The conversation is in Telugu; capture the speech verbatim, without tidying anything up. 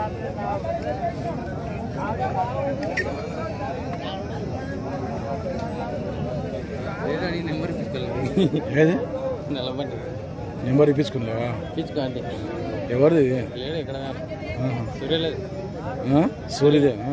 నెంబర్ ఏది నిలబడి నెంబర్ ఇప్పించుకున్నావా? ఇప్పించుకో అంటే ఎవరిది? లేడు ఇక్కడ సూర్యలేదు సూర్యదేనా?